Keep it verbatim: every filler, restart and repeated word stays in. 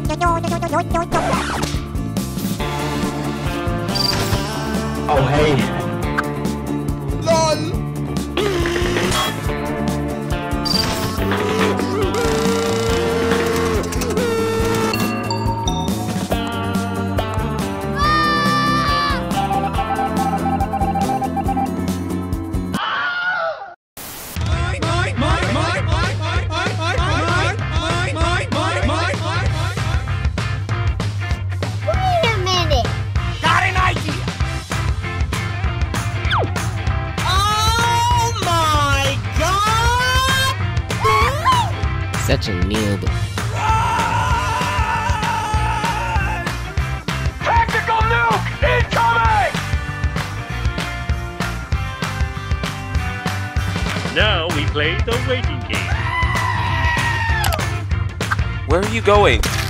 Oh, hey. LOL. Such a noob. Tactical nuke incoming! Now we play the waiting game. Where are you going?